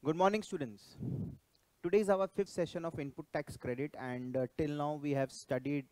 Good morning, students. Today is our fifth session of input tax credit, and till now we have studied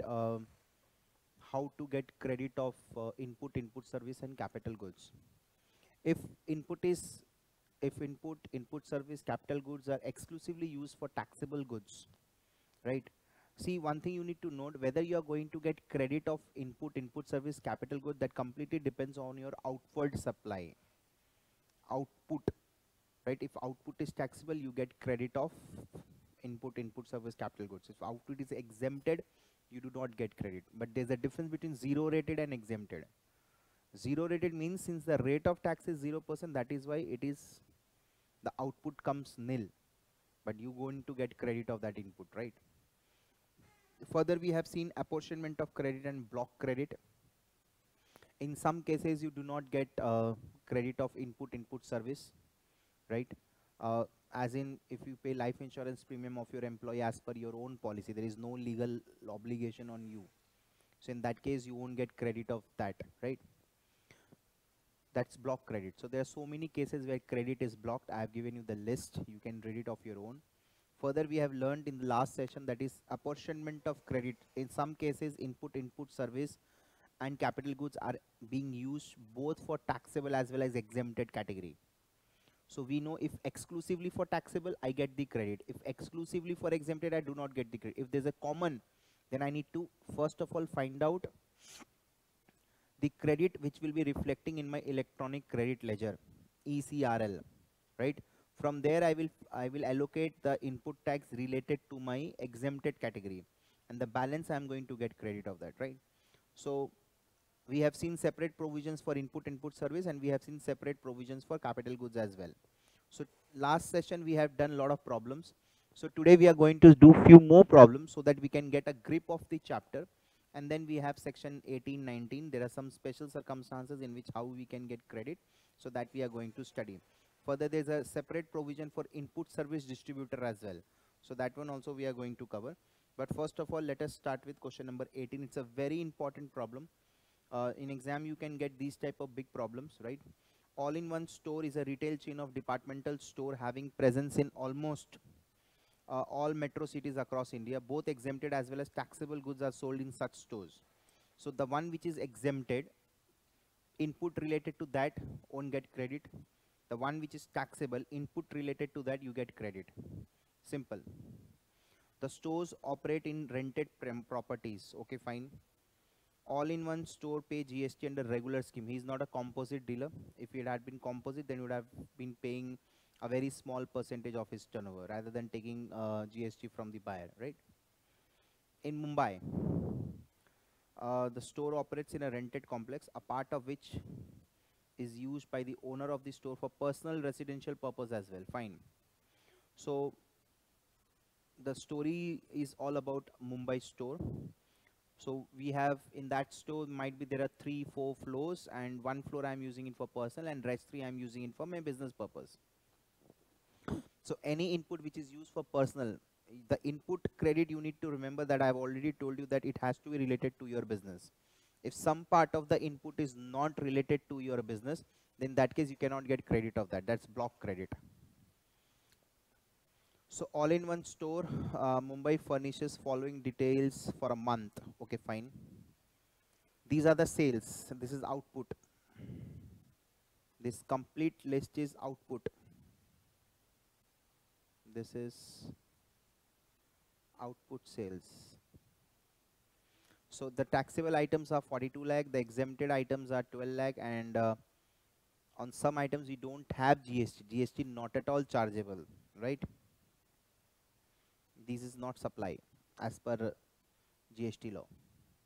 how to get credit of input service and capital goods. If input is if input service capital goods are exclusively used for taxable goods, right? See, one thing you need to note, whether you are going to get credit of input service capital good, that completely depends on your outward supply output, right? If output is taxable, you get credit of input service capital goods. If output is exempted, you do not get credit. But there's a difference between zero rated and exempted. Zero rated means since the rate of tax is 0%, that is why it is the output comes nil, but you going to get credit of that input, right? Further, we have seen apportionment of credit and block credit. In some cases, you do not get credit of input service, right? As in, if you pay life insurance premium of your employee as per your own policy, there is no legal obligation on you. So in that case, you won't get credit of that, right? That's block credit. So there are so many cases where credit is blocked. I have given you the list. You can read it of your own. Further, we have learned in the last session, that is apportionment of credit. In some cases, input service and capital goods are being used both for taxable as well as exempted category. So we know if exclusively for taxable, I get the credit. If exclusively for exempted, I do not get the credit. If there's a common, then I need to first of all find out the credit which will be reflecting in my electronic credit ledger, ECRL, right? From there, I will allocate the input tax related to my exempted category, and the balance I am going to get credit of that, right? So we have seen separate provisions for input service, and we have seen separate provisions for capital goods as well. So last session we have done a lot of problems. So today we are going to do few more problems so that we can get a grip of the chapter. And then we have section 18, 19. There are some special circumstances in which how we can get credit, so that we are going to study. Further, there's a separate provision for input service distributor as well. So that one also we are going to cover. But first of all, let us start with question number 18. It's a very important problem. In exam, you can get these type of big problems, right? All-in-one store is a retail chain of departmental store having presence in almost all metro cities across India. Both exempted as well as taxable goods are sold in such stores. So the one which is exempted, input related to that won't get credit. The one which is taxable, input related to that you get credit. Simple. The stores operate in rented properties. Okay, fine. All-in-one store pay GST under regular scheme. He is not a composite dealer. If it had been composite, then he would have been paying a very small percentage of his turnover rather than taking GST from the buyer, right? In Mumbai, the store operates in a rented complex, a part of which is used by the owner of the store for personal residential purpose as well. Fine. So the story is all about Mumbai store. So we have in that store, might be there are 3-4 floors, and one floor I'm using it for personal and rest 3 I'm using it for my business purpose. So any input which is used for personal, the input credit, you need to remember that I've already told you that it has to be related to your business. If some part of the input is not related to your business, then in that case you cannot get credit of that. That's block credit. So all-in-one store, Mumbai furnishes following details for a month. Okay, fine. These are the sales. This is output. This complete list is output. This is output sales. So the taxable items are 42 lakh, the exempted items are 12 lakh, and on some items we don't have GST. GST not at all chargeable, right? This is not supply as per GST law.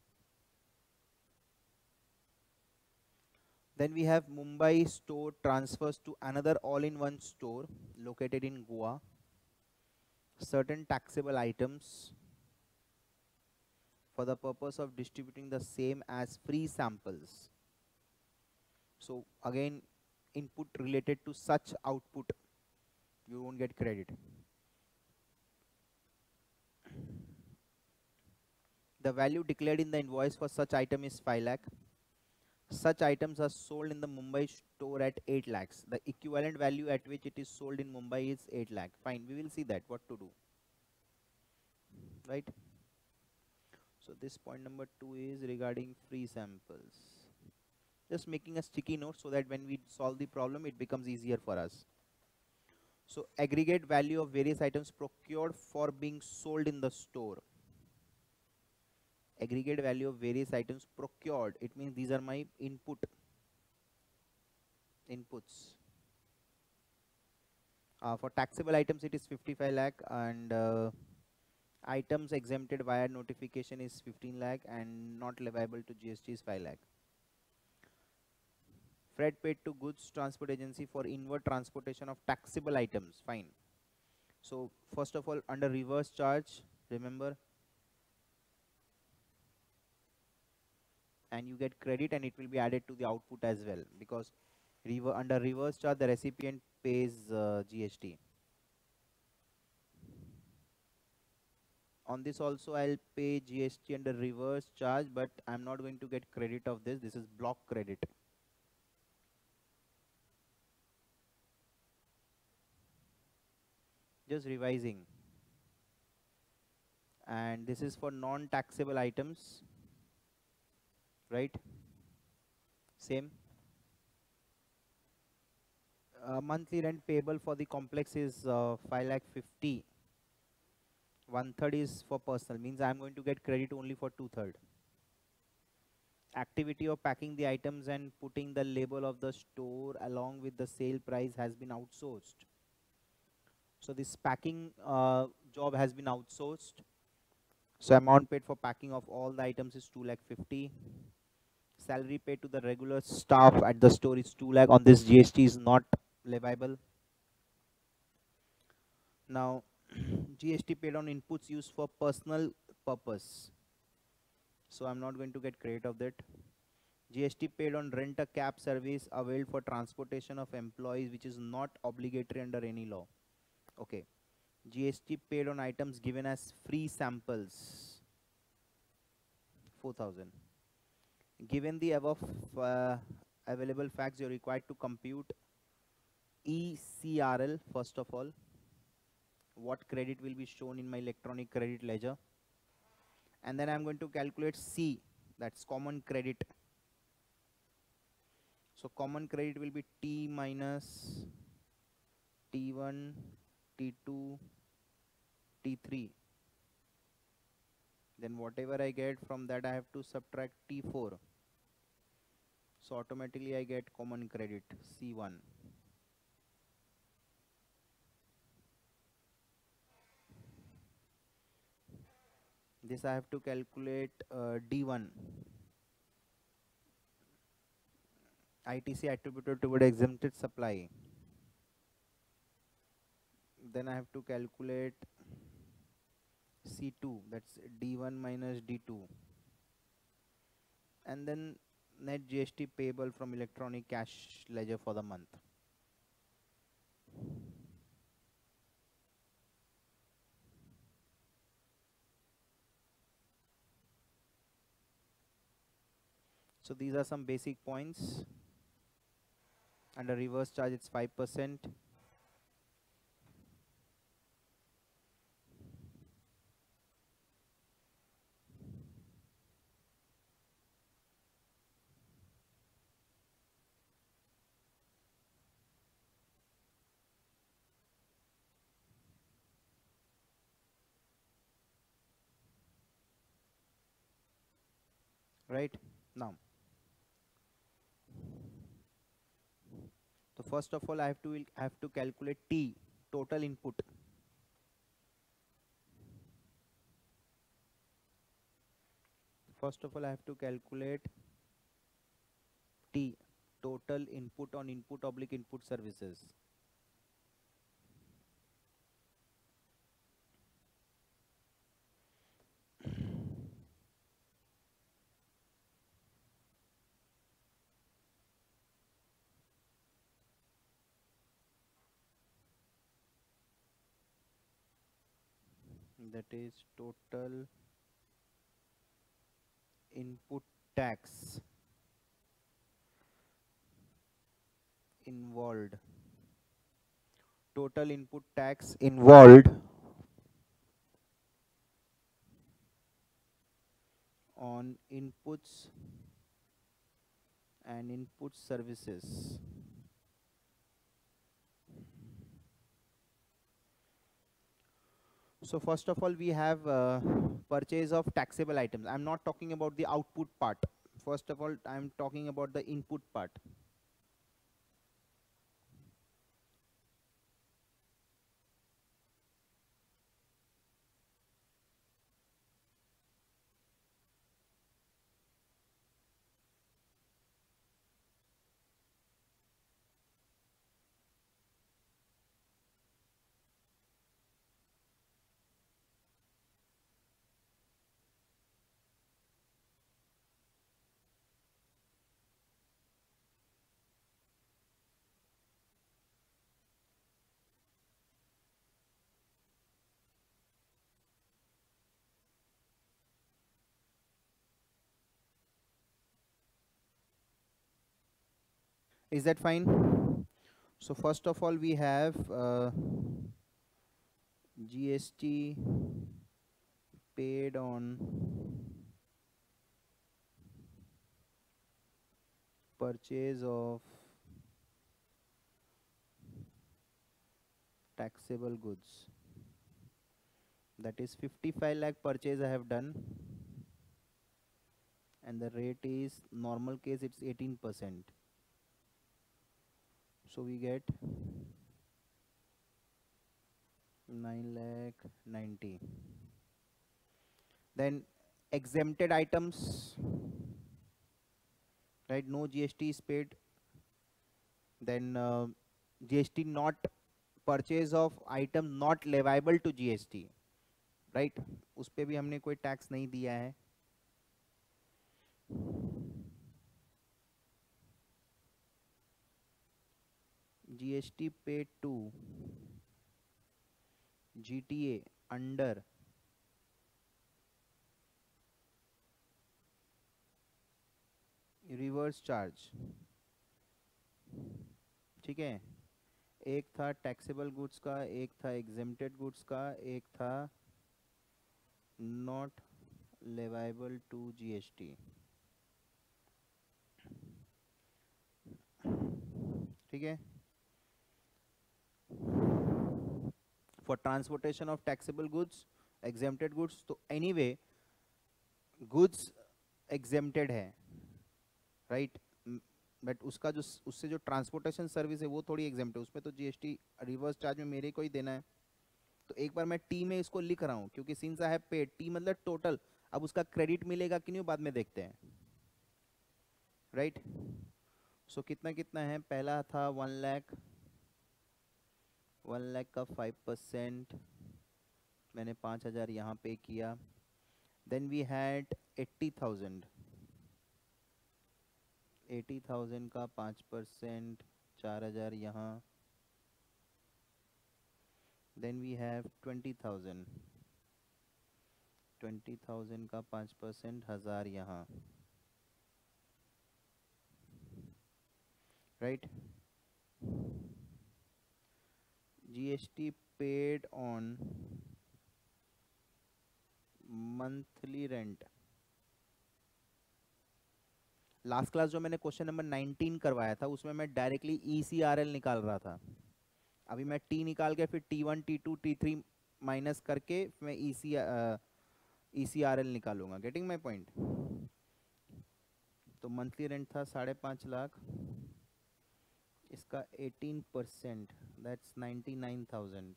Then we have Mumbai store transfers to another all-in-one store located in Goa. Certain taxable items for the purpose of distributing the same as free samples. So again, input related to such output, you won't get credit. The value declared in the invoice for such item is 5 lakh. Such items are sold in the Mumbai store at 8 lakhs. The equivalent value at which it is sold in Mumbai is 8 lakh. Fine, we will see that, what to do, right? So this point number 2 is regarding free samples. Just making a sticky note so that when we solve the problem, it becomes easier for us. So aggregate value of various items procured for being sold in the store. Aggregate value of various items procured. It means these are my inputs. For taxable items, it is 55 lakh, and items exempted via notification is 15 lakh, and not leviable to GST is 5 lakh. Freight paid to goods transport agency for inward transportation of taxable items. Fine. So first of all, under reverse charge, remember, and you get credit, and it will be added to the output as well, because under reverse charge the recipient pays GST. On this also I'll pay GST under reverse charge, but I'm not going to get credit of this. This is block credit. Just revising. And this is for non-taxable items, right? Same. Monthly rent payable for the complex is 5 lakh 50. 1/3 is for personal, means I'm going to get credit only for 2/3. Activity of packing the items and putting the label of the store along with the sale price has been outsourced. So this packing job has been outsourced. So amount paid for packing of all the items is 2 lakh 50. Salary paid to the regular staff at the store is 2 lakh. On this, GST is not leviable. Now GST paid on inputs used for personal purpose, so I'm not going to get credit of that. GST paid on rent a cab service availed for transportation of employees, which is not obligatory under any law. Okay. GST paid on items given as free samples, 4,000. Given the above available facts, you're required to compute ECRL first of all. What credit will be shown in my electronic credit ledger, and then I'm going to calculate C, that's common credit. So common credit will be T minus T1, T2, T3. Then whatever I get from that, I have to subtract T4. So automatically I get common credit C1. This I have to calculate D1. ITC attributed toward exempted supply. Then I have to calculate C2, that's D1 minus D2. And then net GST payable from electronic cash ledger for the month. So these are some basic points. Under reverse charge, it's 5%. Right now, so first of all, I have to calculate T, total input. First of all, I have to calculate T, total input on input oblique input services. That is total input tax. involved, total input tax involved on inputs and input services. So first of all, we have purchase of taxable items. I'm not talking about the output part. First of all, I'm talking about the input part. Is that fine? So first of all, we have GST paid on purchase of taxable goods. That is 55 lakh purchase I have done, and the rate is normal case it's 18%. So we get 9 lakh 90. Then exempted items, right? No GST is paid. Then GST not, purchase of item not leviable to GST, right? उस पे भी हमने कोई tax नहीं दिया है. GST paid to GTA under reverse charge. ठीक है, एक था टैक्सेबल गुड्स का, एक था एग्जेम्प्टेड गुड्स का, एक था नॉट लेवाइबल टू जीएसटी. ठीक है. For transportation of taxable goods, exempted goods, तो एनीवे गुड्स एग्जेम्प्टेड है, राइट? बट उसका जो उससे जो ट्रांसपोर्टेशन सर्विस है वो थोड़ी एग्जेम्प्ट है, उसमें तो जीएसटी रिवर्स चार्ज में मेरे को ही देना है. तो एक बार मैं टी में इसको लिख रहा हूँ, क्योंकि since I have paid, T मतलब टोटल. अब उसका क्रेडिट मिलेगा कि नहीं बाद में देखते हैं, राइट? सो कितना कितना है? पहला था 1 लाख, 1 लाख का 5%, मैंने 5,000 यहाँ पे किया. देन वी हैड 80,000, 80,000 का 5%, 4,000 यहाँ. देन वी हैव 20,000, 20,000 का 5%, 1,000 यहाँ, right? GST paid on monthly rent. Last class जो मैंने क्वेश्चन नंबर 19 करवाया था उसमें मैं डायरेक्टली ECRL निकाल रहा था. अभी मैं T निकाल के फिर T1 T2 T3 माइनस करके मैं ECRL निकालूंगा. Getting my point? तो मंथली रेंट था 5.5 लाख, इसका 18%, दैट्स 99,000.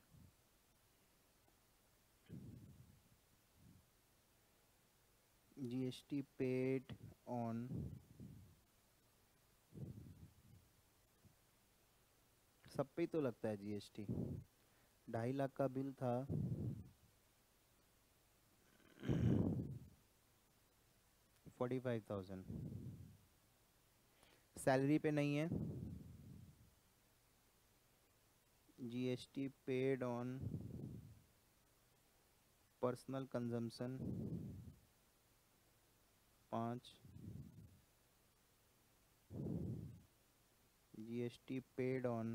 GST paid on सब पे तो लगता है GST. 2.5 लाख का बिल था, 45,000. सैलरी पे नहीं है. GST paid on personal consumption 5, GST paid on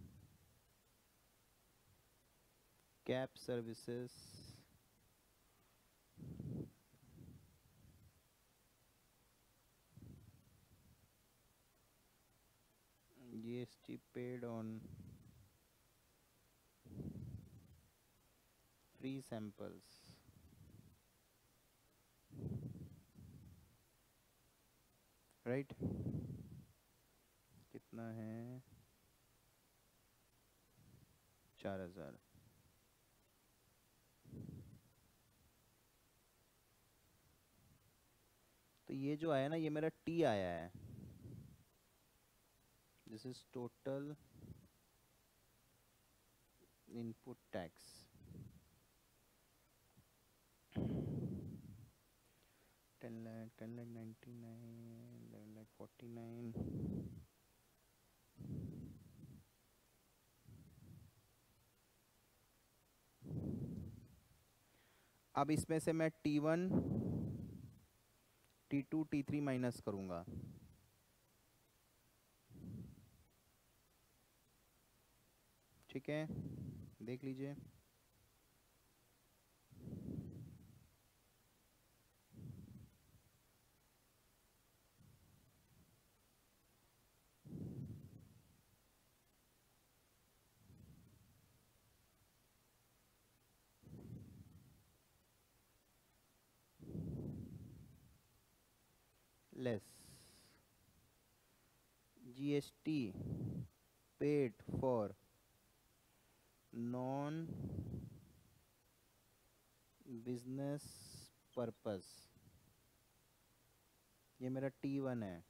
cab services GST paid on free samples, right? कितना है? 4000। तो ये जो आया ना, ये मेरा टी आया है। This is total input tax. 10,99,11,49। अब इसमें से मैं T1, T2, T3 माइनस करूंगा। ठीक है, देख लीजिए। Less GST paid for non business purpose, ये मेरा T1 है।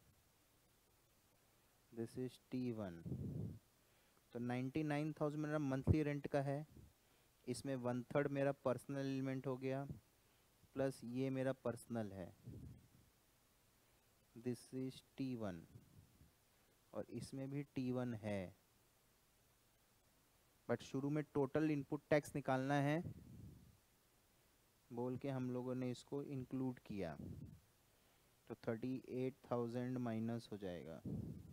This is T1। तो 99,000 मेरा मंथली रेंट का है। इसमें 1/3 मेरा पर्सनल एलिमेंट हो गया, प्लस ये मेरा पर्सनल है। दिस इज T1 और इसमें भी T1 है। बट शुरू में टोटल इनपुट टैक्स निकालना है बोल के हम लोगों ने इसको इंक्लूड किया, तो 38,000 माइनस हो जाएगा।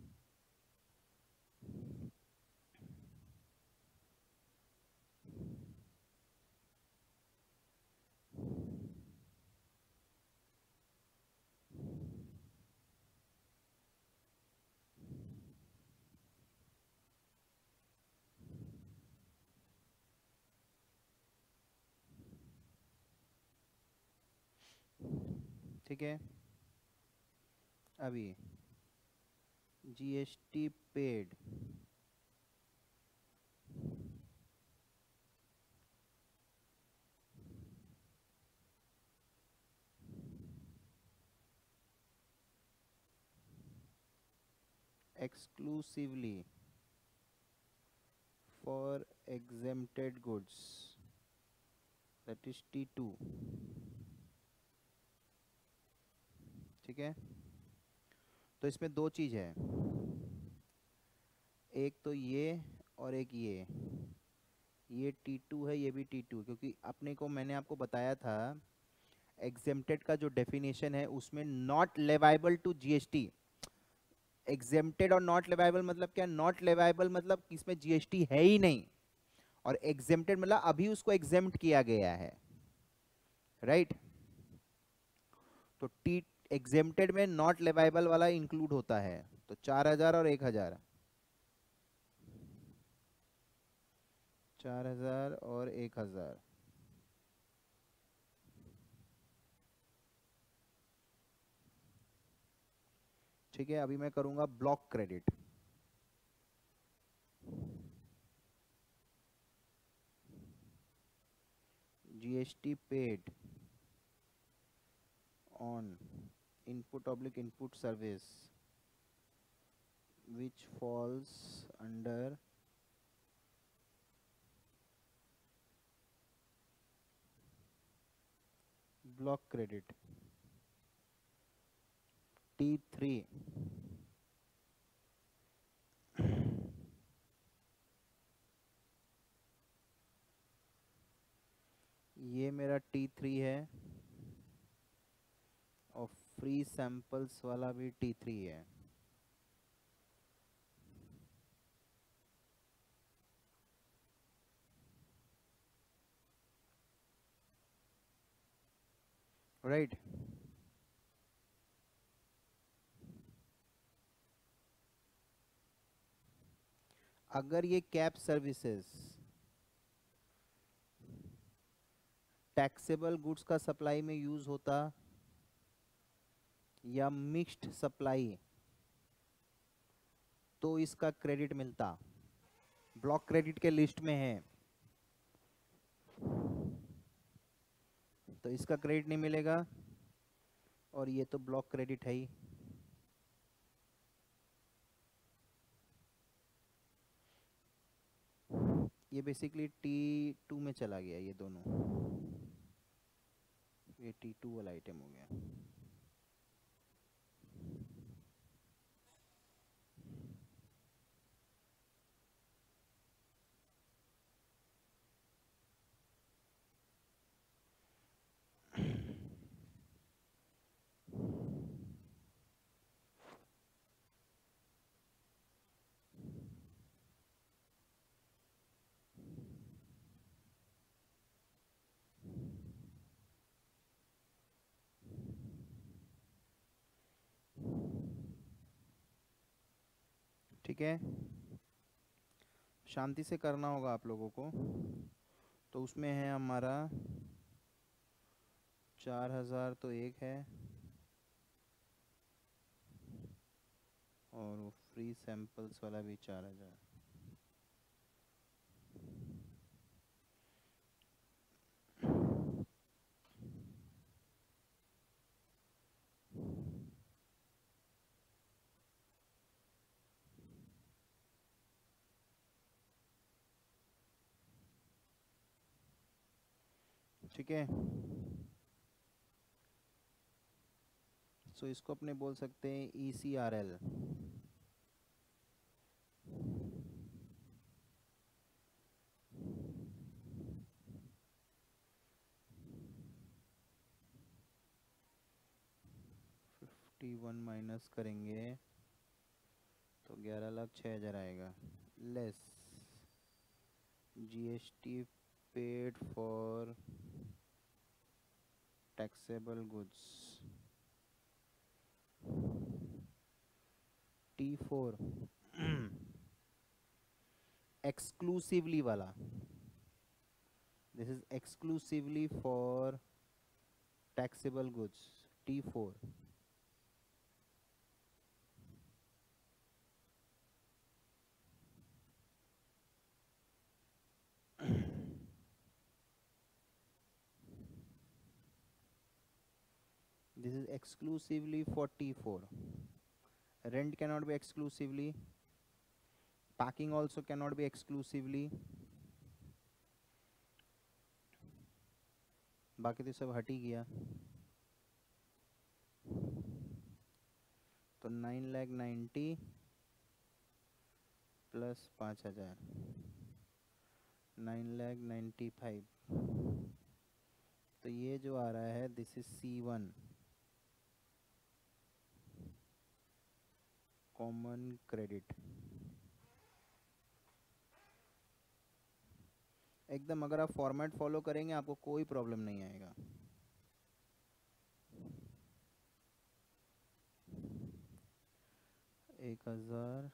ठीक है, अभी GST paid exclusively for exempted goods, that is T2। ठीक है, तो इसमें दो चीज है, एक तो ये और एक ये T2 है, ये भी T2, क्योंकि अपने को मैंने आपको बताया था एग्जेम्प्टेड का जो डेफिनेशन है उसमें not leviable to GST। Exempted और नॉट लेवाइबल मतलब क्या? नॉट लेवाइबल मतलब इसमें GST है ही नहीं, और एग्जेम्प्टेड मतलब अभी उसको एग्जेम्प्ट किया गया है, राइट? तो टी एग्जेम्प्टेड में नॉट लेवाइबल वाला इंक्लूड होता है, तो 4000 और 1000, 4000 और 1000। ठीक है, अभी मैं करूंगा block credit. GST paid on input service which falls under block credit T3। ये मेरा T3 है और फ्री सैंपल्स वाला भी T3 है। राइट। अगर ये कैब सर्विसेज टैक्सेबल गुड्स का सप्लाई में यूज होता या मिक्स्ड सप्लाई, तो इसका क्रेडिट मिलता। ब्लॉक क्रेडिट के लिस्ट में है तो इसका क्रेडिट नहीं मिलेगा, और ये तो ब्लॉक क्रेडिट है ही। ये बेसिकली T2 में चला गया, ये दोनों, ये T2 वाला आइटम हो गया। ठीक है, शांति से करना होगा आप लोगों को। तो उसमें है हमारा 4000 तो एक है, और वो फ्री सैंपल्स वाला भी 4000। ठीक है, सो इसको अपने बोल सकते हैं ECRL। T1 माइनस करेंगे तो 11,06,000 आएगा, less GST paid for taxable goods T4 exclusively वाला, this is exclusively for taxable goods T4। This is exclusively for T4. Rent cannot be exclusively. Packing also cannot be exclusively. बाकी तो सब हट ही गया। तो 9,90,000 प्लस 5,000, 9,95,000। तो ये जो आ रहा है this is C1 common credit. एकदम अगर आप फॉर्मेट फॉलो करेंगे आपको कोई प्रॉब्लम नहीं आएगा। एक 1000,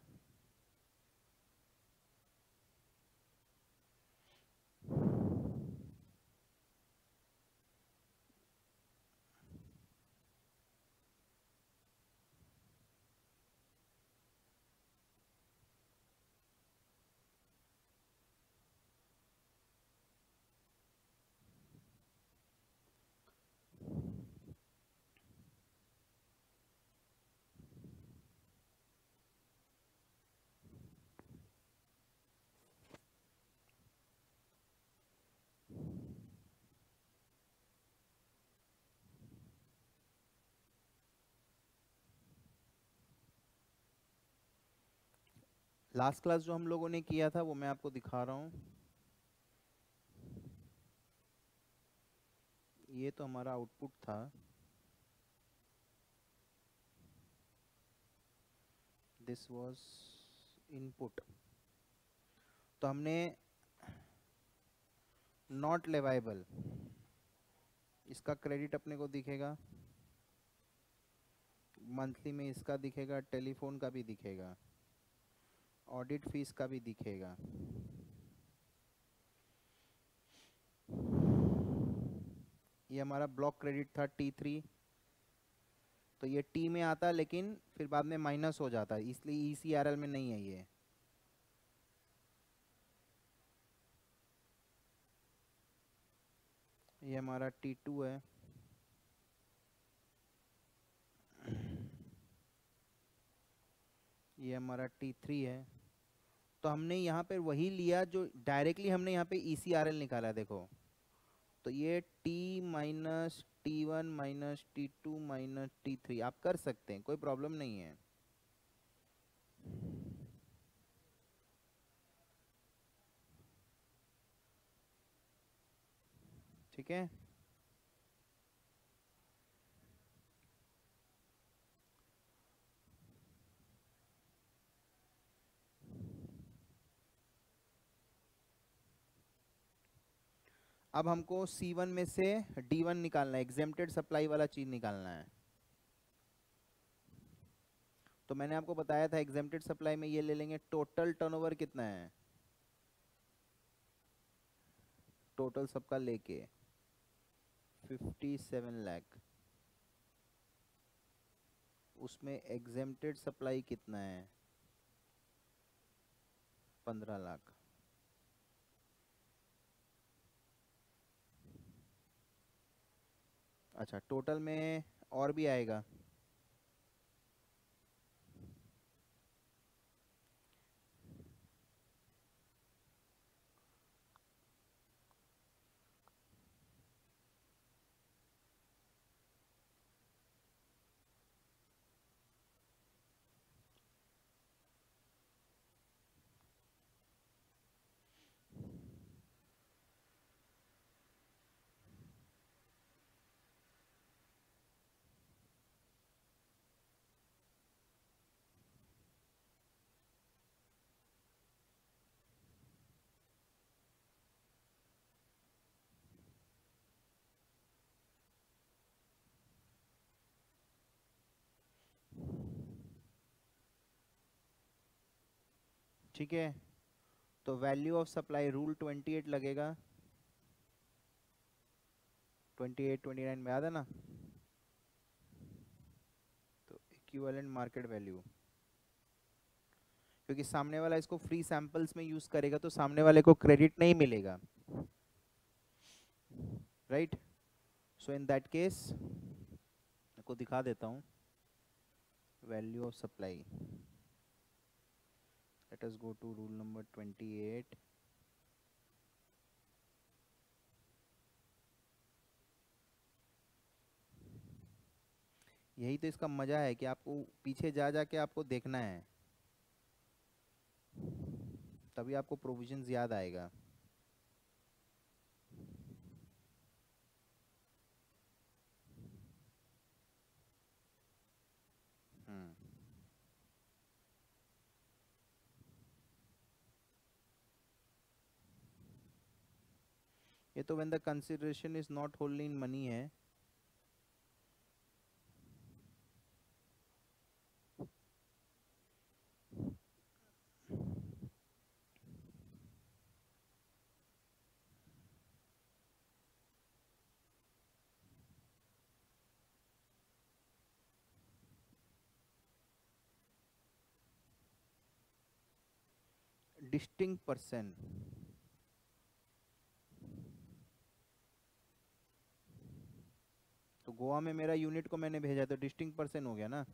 लास्ट क्लास जो हम लोगों ने किया था वो मैं आपको दिखा रहा हूँ। ये तो हमारा आउटपुट था, दिस वाज इनपुट। तो हमने नॉट लेवाइबल इसका क्रेडिट अपने को दिखेगा, मंथली में इसका दिखेगा, टेलीफोन का भी दिखेगा, ऑडिट फीस का भी दिखेगा। ये हमारा ब्लॉक क्रेडिट था T3, तो ये T में आता लेकिन फिर बाद में माइनस हो जाता है, इसलिए ECRL में नहीं है ये। ये हमारा T2 है, ये हमारा T3 है। तो हमने यहाँ पे वही लिया जो डायरेक्टली हमने यहाँ पे ECRL निकाला, देखो तो ये T minus T1 minus T2 minus T3 आप कर सकते हैं, कोई प्रॉब्लम नहीं है। ठीक है, अब हमको C1 में से D1 निकालना है, एग्जेम्प्टेड सप्लाई वाला चीज निकालना है। तो मैंने आपको बताया था एग्जेम्प्टेड सप्लाई में ये ले लेंगे, टोटल टर्नओवर कितना है, टोटल सबका लेके 57 लाख, उसमें एग्जेम्प्टेड सप्लाई कितना है 15 लाख। अच्छा, टोटल में और भी आएगा, ठीक है। तो वैल्यू ऑफ सप्लाई रूल 28 लगेगा, 28 29 में याद है ना। तो इक्विवेलेंट मार्केट वैल्यू, क्योंकि सामने वाला इसको फ्री सैंपल्स में यूज करेगा तो सामने वाले को क्रेडिट नहीं मिलेगा, right. So in that case आपको दिखा देता हूँ value of supply. Let us go to rule number 28। यही तो इसका मजा है कि आपको पीछे जा जाके आपको देखना है, तभी आपको प्रोविजंस याद आएगा। ये तो when the consideration is not होल्डली इन मनी है। डिस्टिंक्ट पर्सन, तो गोवा में मेरा यूनिट को मैंने भेजा तो डिस्टिंक्ट पर्सन हो गया ना।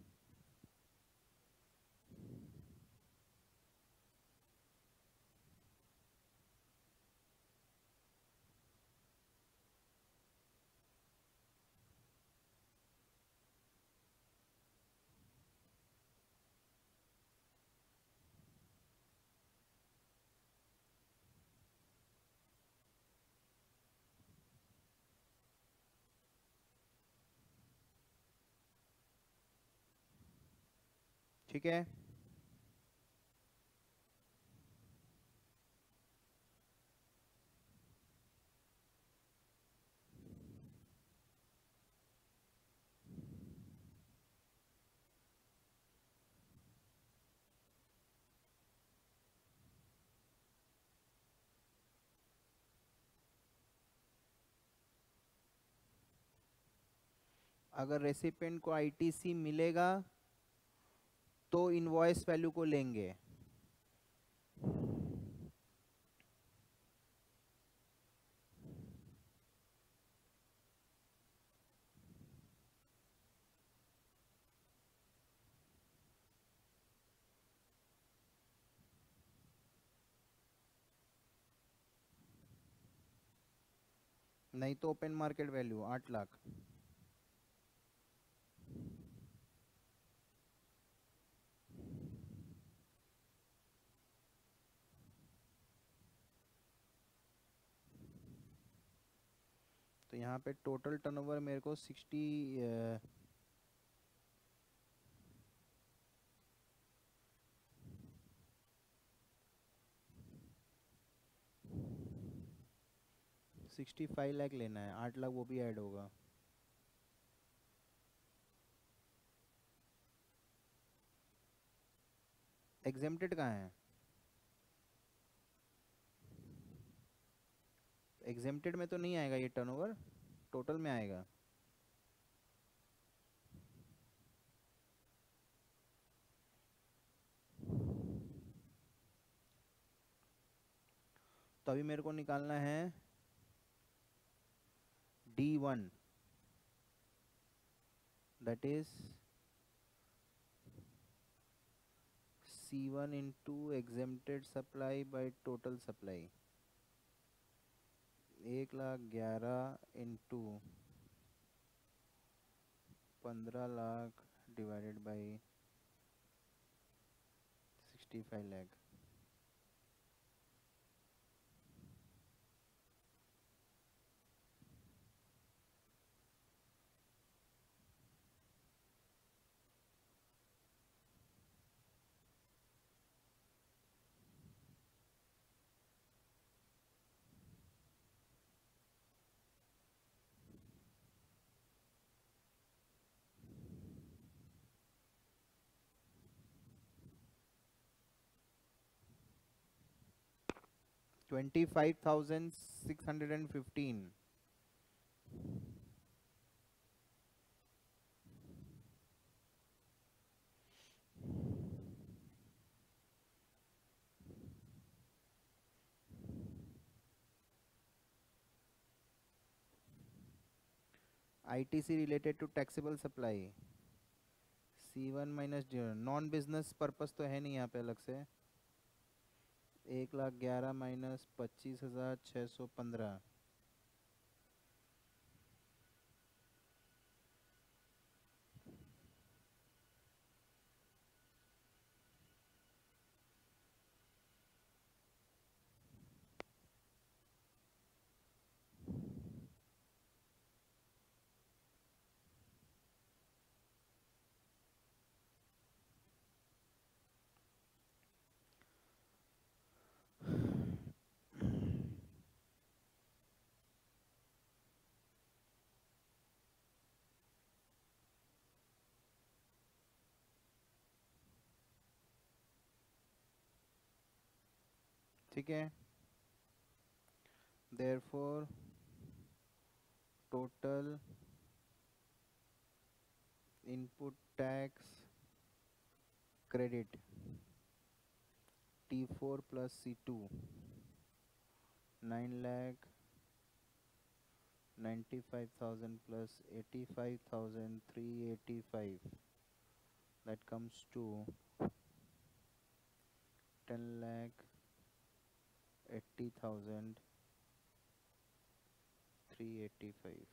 ठीक है, अगर रेसिपेंट को आईटीसी मिलेगा तो इनवॉइस वैल्यू को लेंगे। नहीं तो ओपन मार्केट वैल्यू 8 लाख। तो यहाँ पे टोटल टर्नओवर मेरे को 65 लाख लेना है, 8 लाख वो भी ऐड होगा। एग्जेम्प्टेड कहाँ है? एग्जेम्प्टेड में तो नहीं आएगा ये टर्नओवर, टोटल में आएगा। तो अभी मेरे को निकालना है D1, that is C1 into exempted supply by total supply। 1,11,000 into 15 lakh divided by 65 lakh. $25,615। ITC related to taxable supply, C1 minus non business purpose तो है नहीं यहाँ पे अलग से। 1,11,000 माइनस 25,615। ठीक है, therefore total input tax credit T4 plus C2 9,95,000 plus 85,385, that comes to 10,80,385।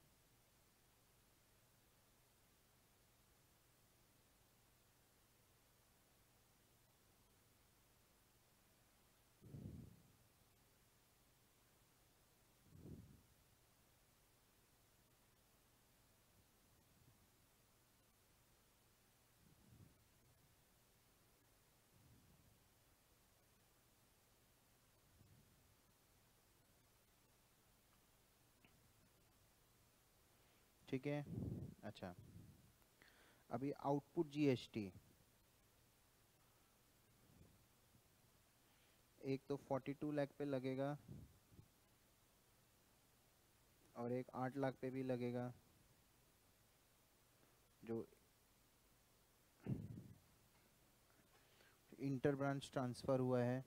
ठीक है, अच्छा अभी आउटपुट जीएसटी एक तो 42 लाख पे लगेगा और एक 8 लाख पे भी लगेगा। जो इंटर ब्रांच ट्रांसफर हुआ है,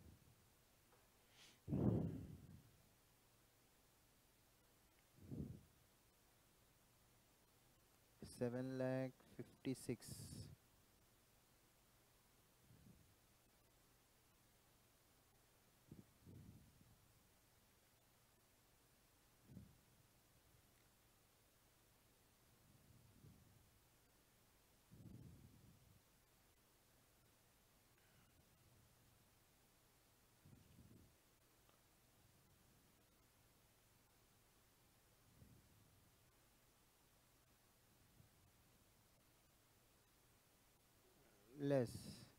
7,56,000। लेस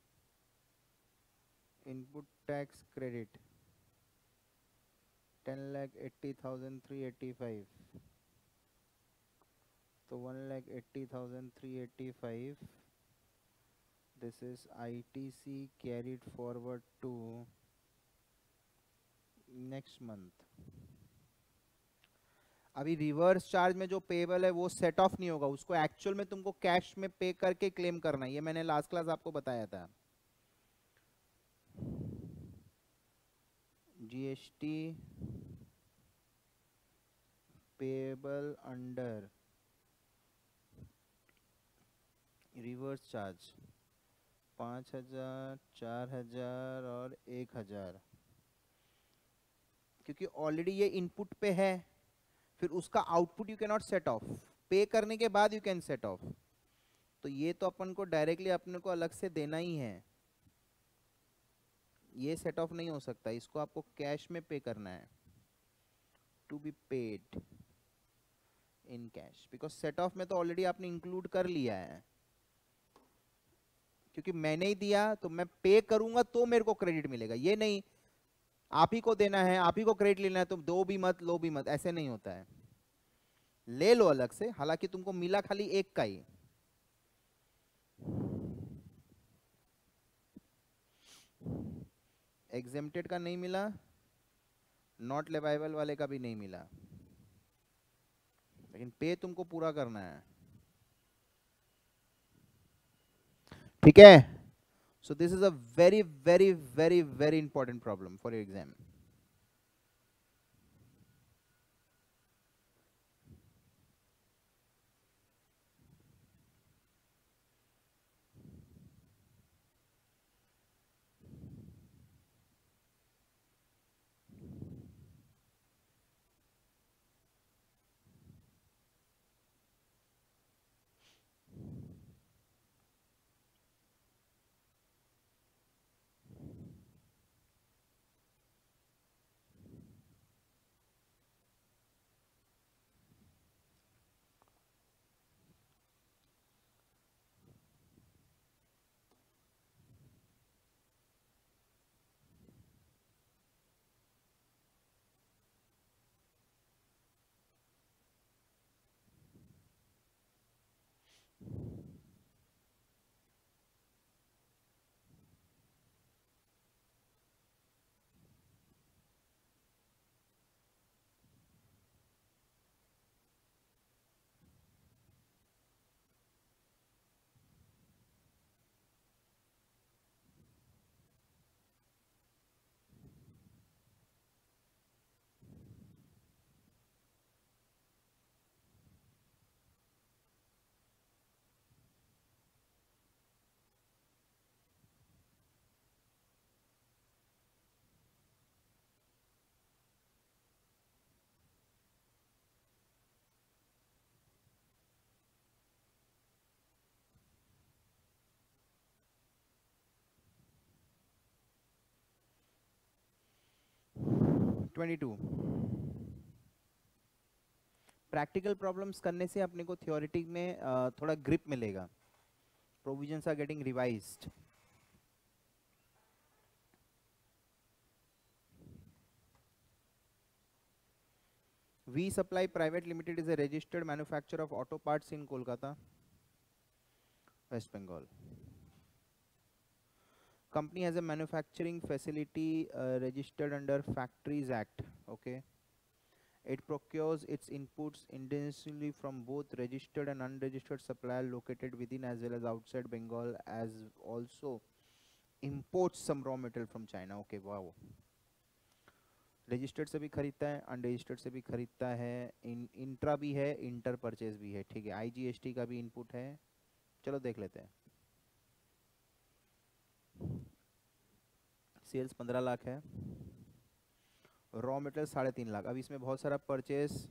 इनपुट टैक्स क्रेडिट 10,80,385, तो 1,80,385, this is ITC carried forward to next month। अभी रिवर्स चार्ज में जो पेबल है वो सेट ऑफ नहीं होगा, उसको एक्चुअल में तुमको कैश में पे करके क्लेम करना है, ये मैंने लास्ट क्लास आपको बताया था। GST payable under reverse charge 5,000, 4,000 और 1,000, क्योंकि ऑलरेडी ये इनपुट पे है, फिर उसका output you can not set off, pay करने के बाद यू कैन सेट ऑफ, तो ये तो अपन को डायरेक्टली अपने को अलग से देना ही है, ये सेट ऑफ नहीं हो सकता, इसको आपको कैश में पे करना है, to be paid in cash, because set off में तो ऑलरेडी आपने इंक्लूड कर लिया है, क्योंकि मैंने ही दिया तो मैं पे करूंगा तो मेरे को क्रेडिट मिलेगा, ये नहीं आप ही को देना है, आप ही को क्रेडिट लेना है, तो दो भी मत लो भी मत, ऐसे नहीं होता है, ले लो अलग से, हालांकि तुमको मिला खाली एक का ही। एग्जेम्प्टेड का नहीं मिला, नॉट लेवाइबल वाले का भी नहीं मिला, लेकिन पे तुमको पूरा करना है, ठीक है। So this is a very very very very important problem for your exam. Practical problems करने से अपने को थ्योरेटिक में थोड़ा ग्रिप मिलेगा, provisions are getting revised. V Supply Private Limited is a registered manufacturer of auto parts in Kolkata, West Bengal. Company has a manufacturing facility registered under Factories Act, okay, It procures its inputs independently from both registered and unregistered supplier located within as well as outside Bengal, as also imports some raw material from China. Okay, wow. Registered से भी खरीदता है, unregistered से भी खरीदता है, intra भी है, इंटर परचेज भी है। ठीक है, आईजीएसटी का भी इनपुट है। चलो देख लेते हैं। सेल्स 15 लाख है, रॉ मटेरियल 3.5 लाख। अब इसमें बहुत सारा परचेज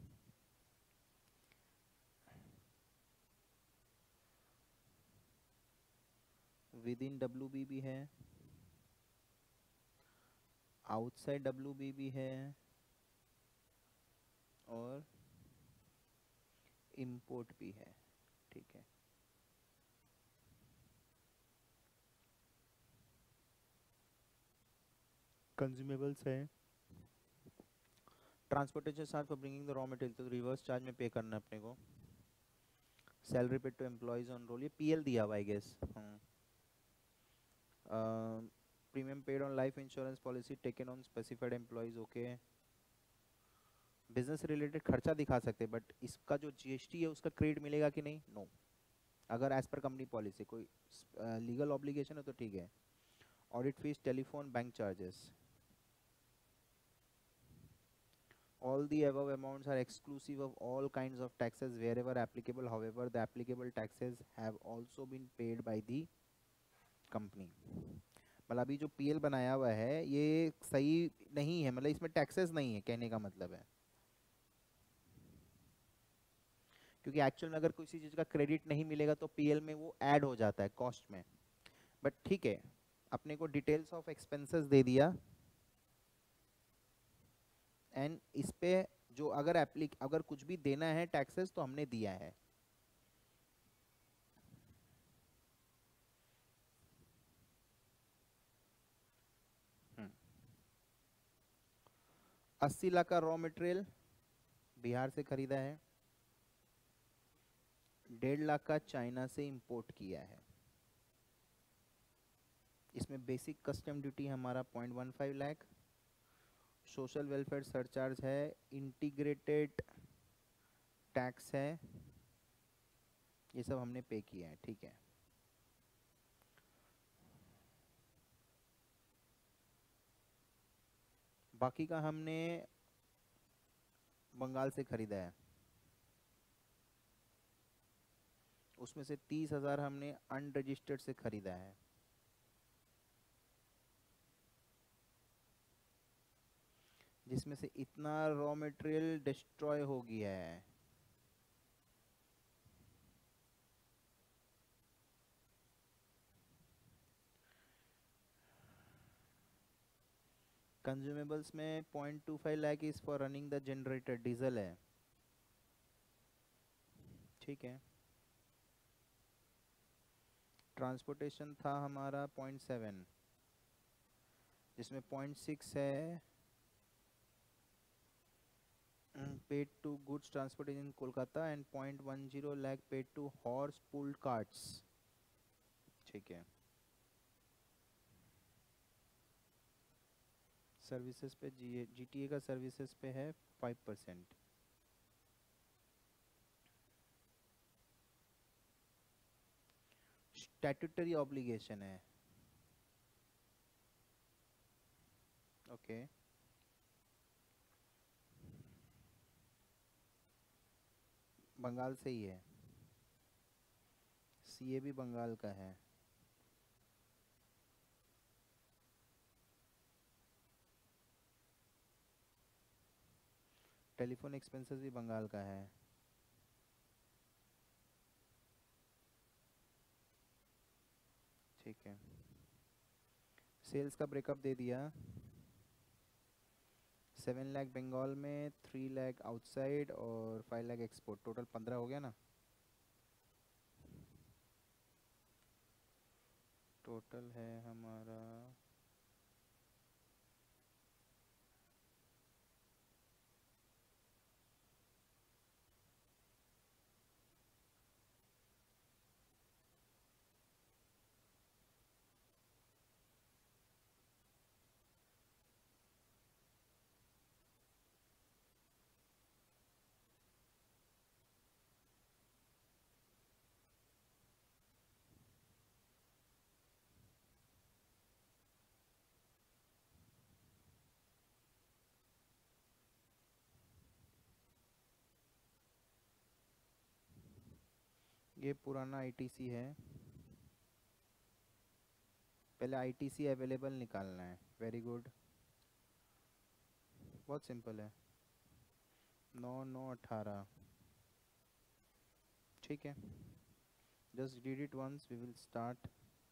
विद इन डब्ल्यूबी भी है, आउटसाइड डब्ल्यूबी भी है, और इंपोर्ट भी है। ठीक है, कंज्यूमेबल्स है, transportation charge for bringing the raw material, तो रिवर्स चार्ज में पे करना है अपने को। Salary paid to employees on roll, ये पीएल दिया हुआ I guess. Premium paid on life insurance policy taken on specified employees. Okay, business related खर्चा दिखा सकते हैं, बट इसका जो जीएसटी है उसका क्रेडिट मिलेगा कि नहीं? नो। अगर एज पर कंपनी पॉलिसी कोई लीगल ऑब्लिगेशन है तो ठीक है। Audit fees, telephone, bank charges, all the above amounts are exclusive of all kinds of taxes wherever applicable. However, the applicable taxes have also been paid by the company. मतलब अभी जो PL बनाया हुआ है ये सही नहीं है, मतलब इसमें टैक्सेस नहीं है, कहने का मतलब है। क्योंकि एक्चुअल में अगर किसी चीज़ का क्रेडिट नहीं मिलेगा तो पीएल में वो ऐड हो जाता है कॉस्ट में। बट ठीक है, अपने को डिटेल्स ऑफ एक्सपेंसेस दे दिया, एंड इस पे जो अगर कुछ भी देना है टैक्सेस तो हमने दिया है। हम्म, 80 लाख का रॉ मटेरियल बिहार से खरीदा है, 1.5 लाख का चाइना से इंपोर्ट किया है। इसमें बेसिक कस्टम ड्यूटी हमारा 0.15 लाख, सोशल वेलफेयर सरचार्ज है, इंटीग्रेटेड टैक्स है, ये सब हमने पे किया है। ठीक है, बाकी का हमने बंगाल से खरीदा है, उसमें से 30,000 हमने अनरजिस्टर्ड से खरीदा है। जिसमें से इतना रॉ मटेरियल डिस्ट्रॉय हो गया है। कंज्यूमेबल्स में 0.25 lakh is for running the generator, diesel है। ठीक है, ट्रांसपोर्टेशन था हमारा 0.7, जिसमें 0.6 है paid to goods transportation in Kolkata, and 0.10 lakh paid to horse pulled carts. ठीक है, सर्विसेज पे जीटीए का सर्विसेज पे है 5%। स्टैट्यूटरी ऑब्लिगेशन है। ओके, बंगाल से ही है, सीए भी बंगाल का है। टेलीफोन एक्सपेंसेस भी बंगाल का है। ठीक है, सेल्स का ब्रेकअप दे दिया, 7 लाख बंगाल में, 3 लाख आउटसाइड और 5 लाख एक्सपोर्ट, टोटल 15 हो गया ना। टोटल है हमारा ये पुराना आईटीसी है, पहले आईटीसी अवेलेबल निकालना है। वेरी गुड, बहुत सिंपल है। 9 9 18, ठीक है। Just read it once, we will start.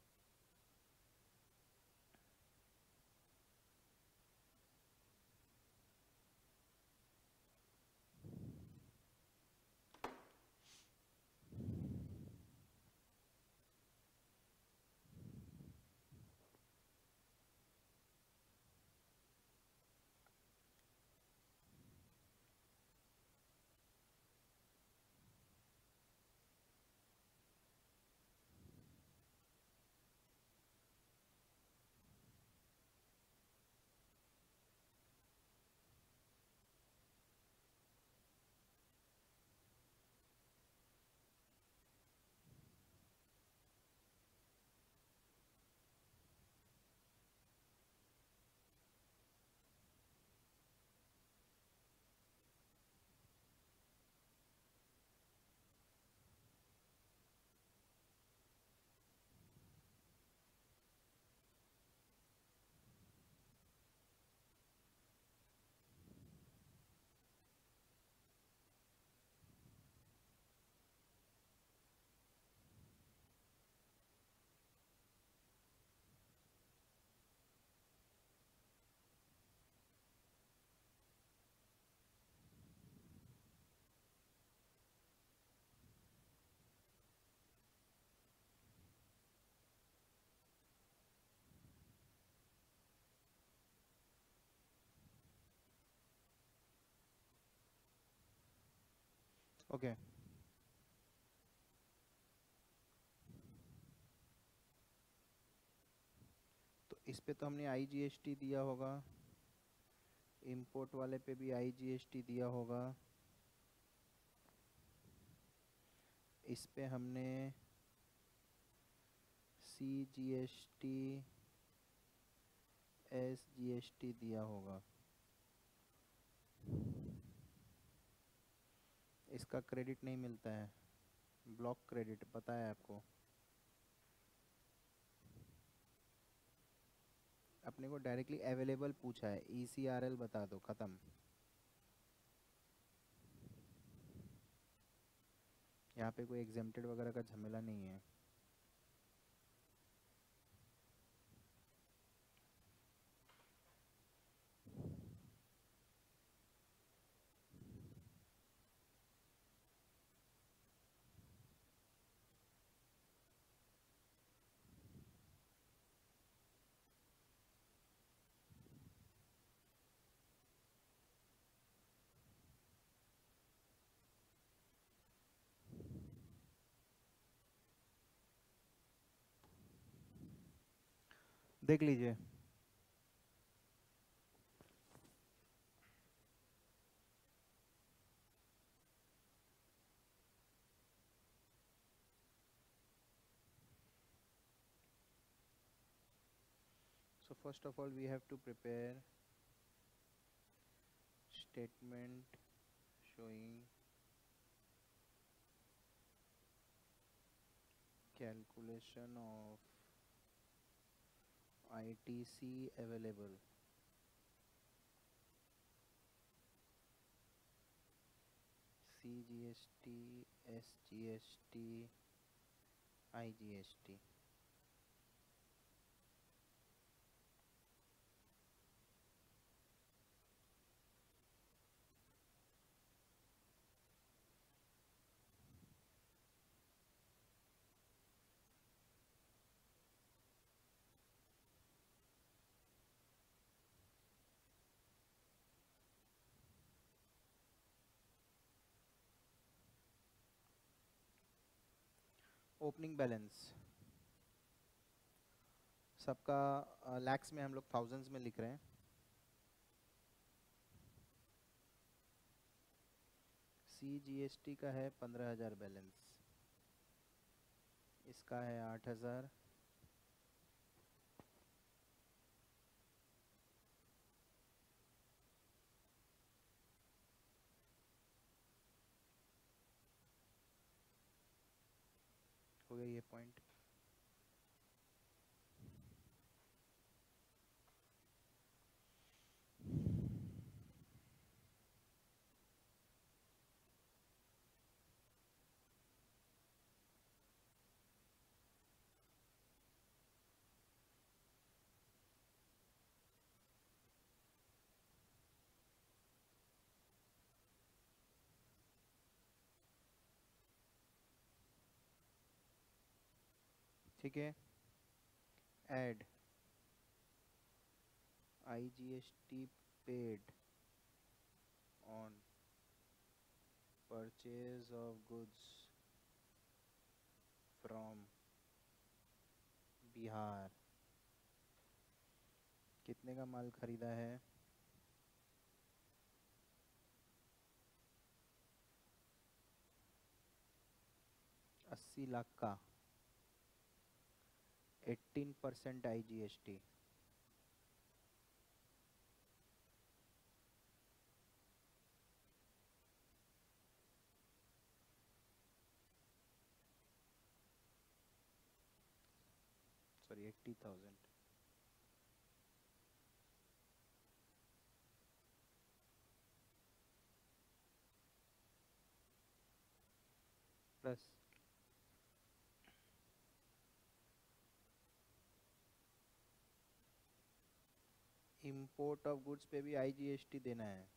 Okay, तो इस पे तो हमने आईजीएसटी दिया होगा, इंपोर्ट वाले पे भी आईजीएसटी दिया होगा, इस पे हमने सीजीएसटी एसजीएसटी दिया होगा। इसका क्रेडिट नहीं मिलता है, ब्लॉक क्रेडिट, पता है आपको। अपने को डायरेक्टली अवेलेबल पूछा है, ईसीआरएल बता दो, खत्म। यहाँ पे कोई एग्जेम्प्टेड वगैरह का झमेला नहीं है। देख लीजिए, so first of all we have to prepare statement showing calculation of ITC available, CGST, SGST, IGST। Opening balance सबका लैक्स में, हम लोग थाउजेंड्स में लिख रहे हैं। CGST का है 15,000 बैलेंस, इसका है 8,000, हो गया ये पॉइंट। ठीक है, add IGST paid on purchase of goods from Bihar. कितने का माल खरीदा है? 80 लाख का 18% IGST। Sorry 80,000 plus import of goods पे भी IGST देना है।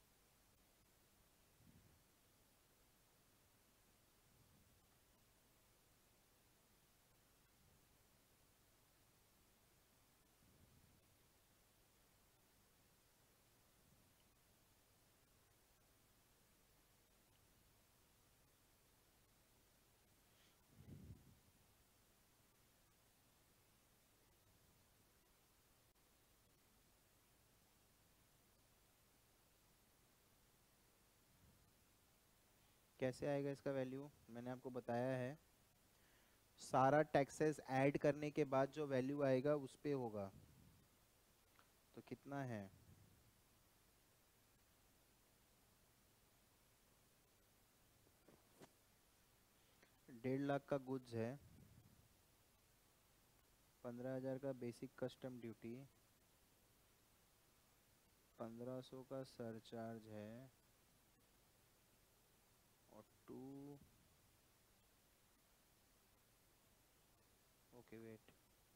कैसे आएगा इसका वैल्यू? मैंने आपको बताया है, सारा टैक्सेस ऐड करने के बाद जो वैल्यू आएगा उस पे होगा। तो कितना है? 1.5 लाख का गुड्स है, 15,000 का बेसिक कस्टम ड्यूटी, 1500 का सरचार्ज है, और 2 ओके वेट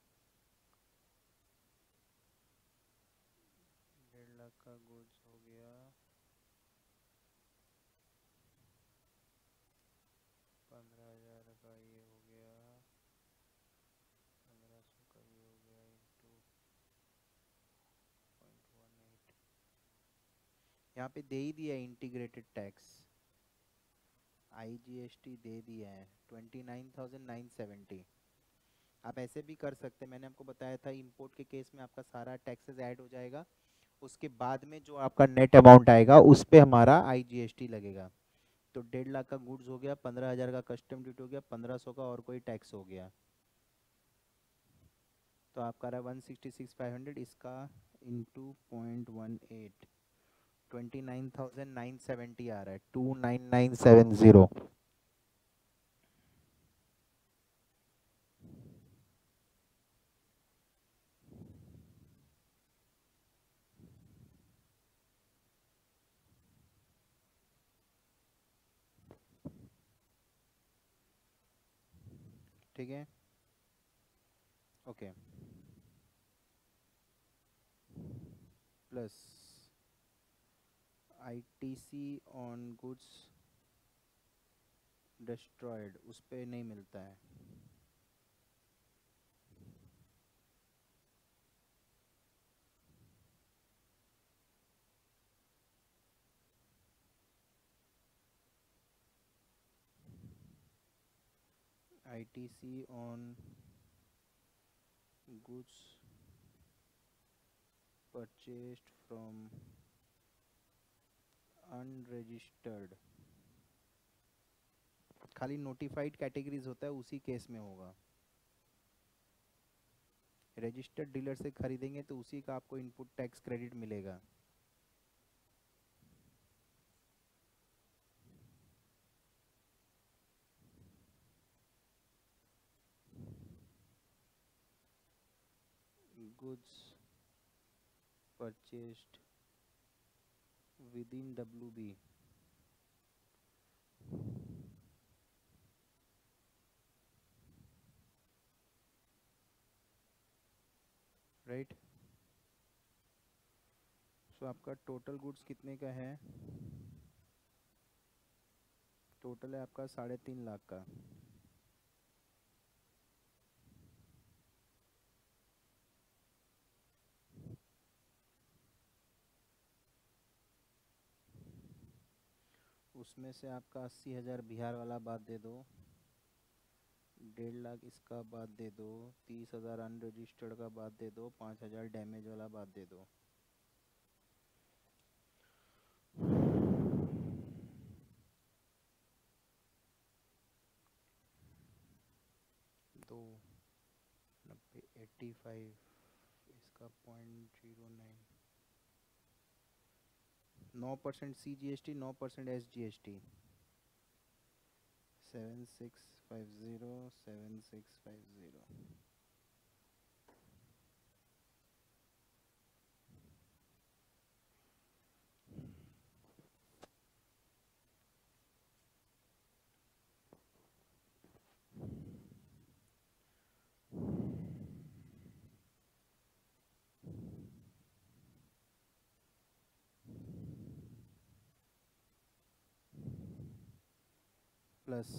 1.5 लाख का गुड्स हो गया, 15,000 का ये हो गया, 1500 का ये हो गया, इंटू 0.18। यहाँ पे दे ही दिया इंटीग्रेटेड टैक्स, IGST दे दिया है 29,970। आप ऐसे भी कर सकते हैं, मैंने आपको बताया था इंपोर्ट के केस में आपका सारा टैक्सेस ऐड हो जाएगा, उसके बाद में जो आपका नेट अमाउंट आएगा उस पे हमारा IGST लगेगा। तो 1.5 लाख का गुड्स हो गया, 15,000 का कस्टम ड्यूटी हो गया, 1500 का और कोई टैक्स हो गया, तो आपका रहा 166,500, इसका इंटू 0.18 29,970 आ रहा है, 29970। ठीक है, okay, plus ITC on goods destroyed, उस पे नहीं मिलता है, ITC on goods purchased from unregistered, खाली नोटिफाइड कैटेगरीज होता है उसी केस में होगा। रजिस्टर्ड डीलर से खरीदेंगे तो उसी का आपको इनपुट टैक्स क्रेडिट मिलेगा। goods purchased within WB, right. So आपका टोटल गुड्स कितने का है? टोटल है आपका 3.5 लाख का। उसमें से आपका 80,000 बिहार वाला बात दे दो, 1.5 लाख इसका बात दे दो, 30,000 अनरजिस्टर्ड का बात दे दो, 5,000 डैमेज वाला बात दे दो। दो 90 85 इसका 0.09, 9% CGST, 9% SGST, 7650 7650। प्लस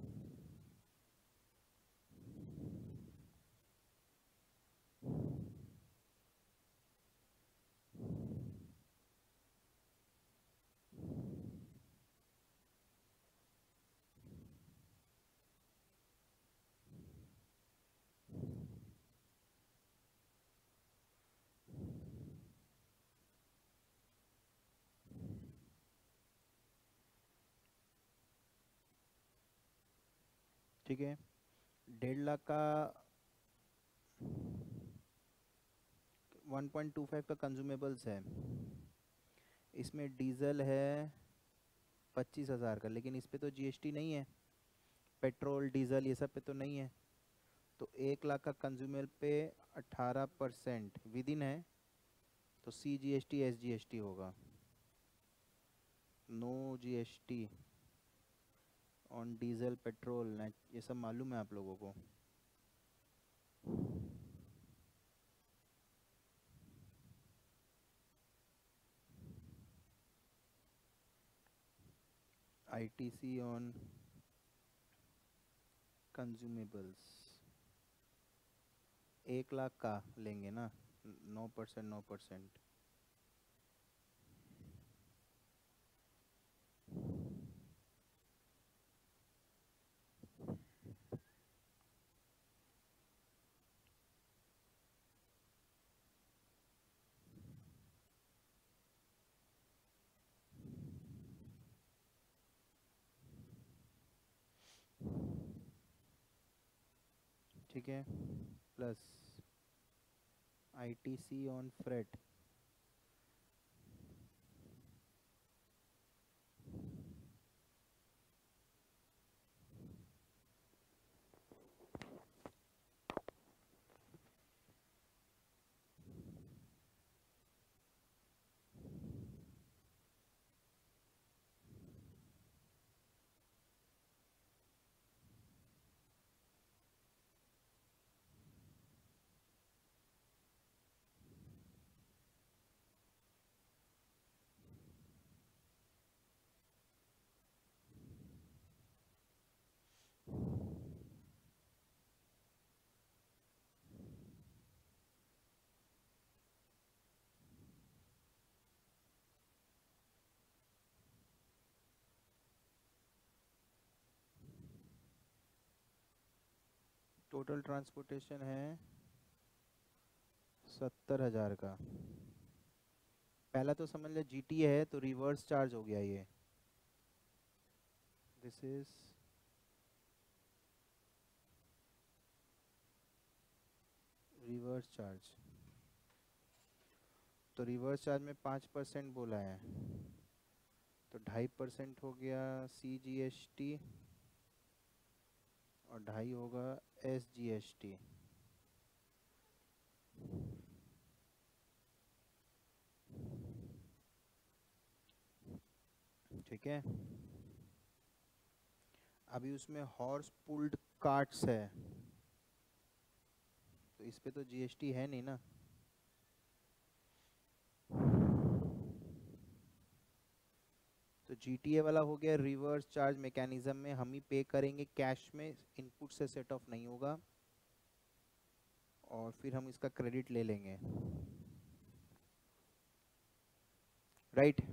ठीक है। 1.5 लाख का 1.25 का कंज्यूमेबल्स है। इसमें डीजल है 25,000 का, लेकिन इस पे तो जीएसटी नहीं है, पेट्रोल डीजल ये सब पे तो नहीं है। तो 1 लाख का कंज्यूमेबल पे 18% विद इन है, तो CGST SGST होगा, no GST on diesel petrol. ये सब मालूम है आप लोगों को। ITC ऑन कंज्यूमेबल्स 1 लाख का लेंगे ना, 9% 9%। ठीक है, plus ITC on freight total transportation है 70,000 का। पहला तो समझ ले GT है तो रिवर्स चार्ज हो गया ये, दिस इज रिवर्स चार्ज। तो रिवर्स चार्ज में 5% बोला है, तो 2.5% हो गया CGST और 2.5 होगा SGST। ठीक है, अभी उसमें हॉर्स पुल्ड कार्ट्स है, तो इस पे तो जीएसटी है नहीं ना। तो जीटीए वाला हो गया रिवर्स चार्ज मैकेनिज्म में हम ही पे करेंगे कैश में, इनपुट से सेट ऑफ नहीं होगा, और फिर हम इसका क्रेडिट ले लेंगे, राइट।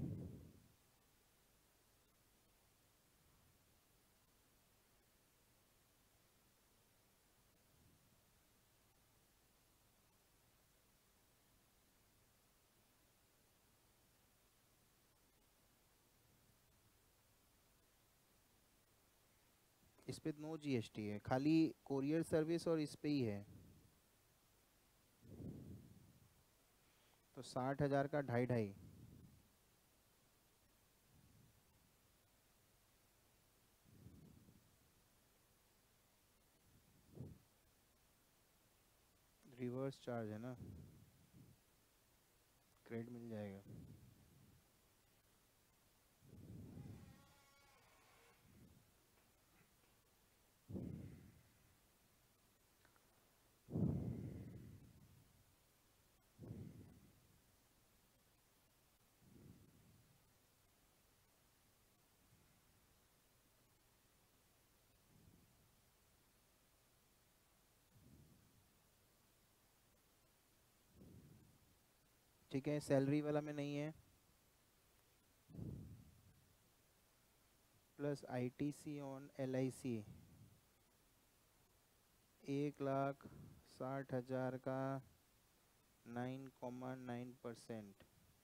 इस पे नो जीएसटी है, खाली कोरियर सर्विस और इस पे ही है। तो 60,000 का ढाई ढाई, रिवर्स चार्ज है ना, क्रेडिट मिल जाएगा। ठीक है, सैलरी वाला में नहीं है, प्लस आईटीसी ऑन एलआईसी 1,60,000 का 9,9%,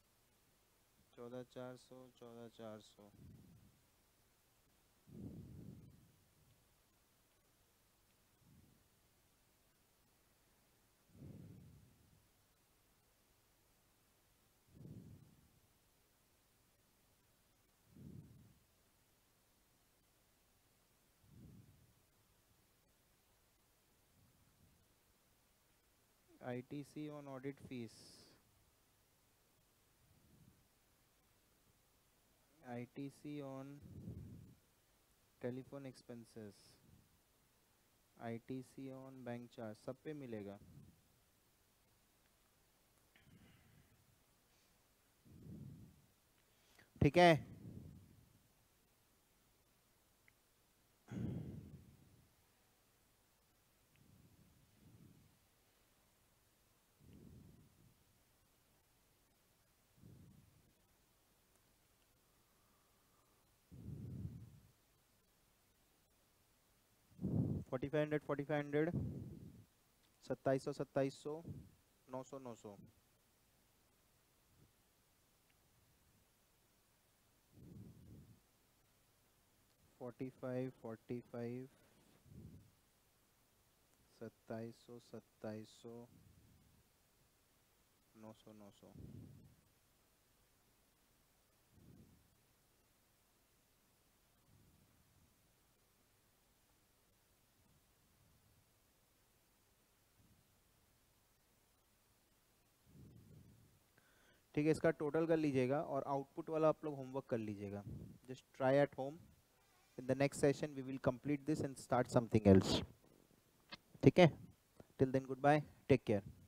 14,400 14,400। ITC on audit fees, ITC on telephone expenses, ITC on bank charge, सब पे मिलेगा। ठीक है, फोर्टी फाइव हंड्रेड 2700 900 900। 45 45 2700 900 900। ठीक है, इसका टोटल कर लीजिएगा और आउटपुट वाला आप लोग होमवर्क कर लीजिएगा, just try at home. In the next session we will complete this and start something else. ठीक है, till then good bye, take care.